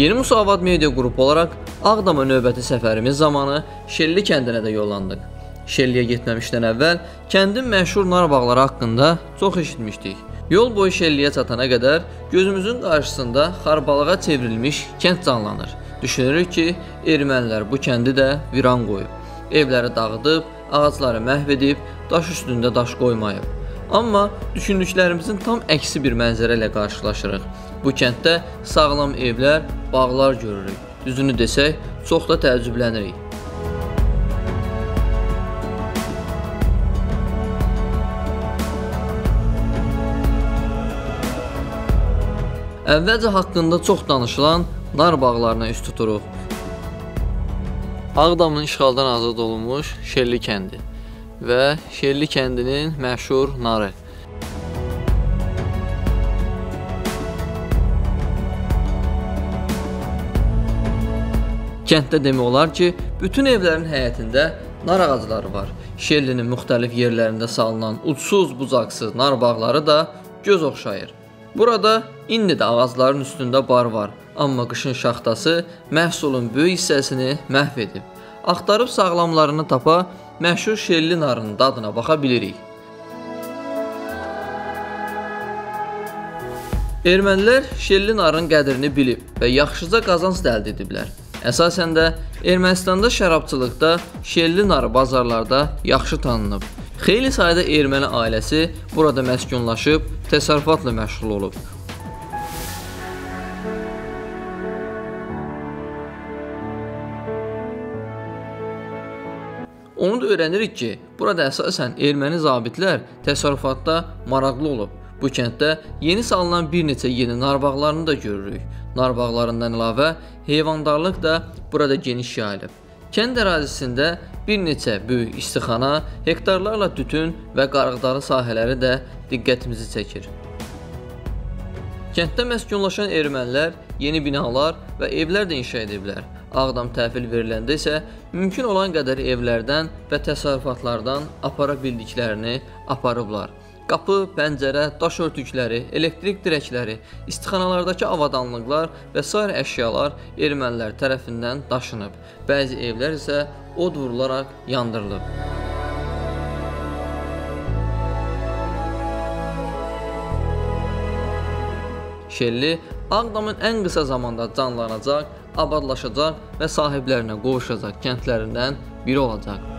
Yeni Musavat Media qrupu olaraq Ağdama növbəti səfərimiz zamanı Şelli kəndinə də yollandıq. Şelliyə getməmişdən əvvəl kəndin məşhur nar bağları haqqında çox eşitmişdik. Yol boyu Şelliyə çatana qədər gözümüzün qarşısında xarbalığa çevrilmiş kənd canlanır. Düşünürük ki, ermənilər bu kəndi də viran qoyub. Evləri dağıdıb, ağacları məhv edib, daş üstündə daş qoymayıb. Amma düşündüklərimizin tam əksi bir mənzərə ilə qarşılaşırıq. Bu kənddə sağlam evlər, bağlar görürük. Düzünü desək, çox da təəccüblənirik. Əvvəlcə haqqında çox danışılan nar bağlarına üst tuturuq. Ağdamın işğaldan azad olunmuş Şelli kəndi və Şelli kəndinin məşhur narı. Kənddə demək olar ki, bütün evlərin həyətində nar ağacları var. Şellinin müxtəlif yerlərində salınan ucsuz-bucaqsız nar bağları da göz oxşayır. Burada indi də ağacların üstündə bar var, amma qışın şaxtası məhsulun böyük hissəsini məhv edib. Axtarıb sağlamlarını tapa, məşhur Şelli narının dadına baxa bilirik. Ermənilər Şelli narın qədrini bilib və yaxşıca qazanc əldə ediblər. Əsasən də Ermənistanda şərabçılıqda Şelli narı bazarlarda yaxşı tanınıb. Xeyli sayda erməni ailəsi burada məskunlaşıb, təsərrüfatla məşğul olub. Onu da öyrənirik ki, burada əsasən erməni zabitlər təsərrüfatda maraqlı olub. Bu kənddə yeni salınan bir neçə yeni nar bağlarını da görürük. Nar bağlarından əlavə heyvandarlıq da burada geniş yayılıb. Kənd ərazisində bir neçə böyük istixana, hektarlarla tütün və qarğıdalı sahələri də diqqətimizi çəkir. Kənddə məskunlaşan ermənilər yeni binalar və evlər də inşa ediblər. Ağdam təhvil veriləndə isə mümkün olan qədər evlərdən və təsərrüfatlardan apara bildiklərini aparıblar. Qapı, pəncərə, daş örtükləri, elektrik dirəkləri, istixanalardakı avadanlıqlar və sair əşyalar ermənilər tərəfindən daşınıb. Bəzi evlər isə od vurularaq yandırılıb. Şelli Ağdamın ən qısa zamanda canlanacaq, abadlaşacaq və sahiblərinə qovuşacaq kəndlərindən biri olacaq.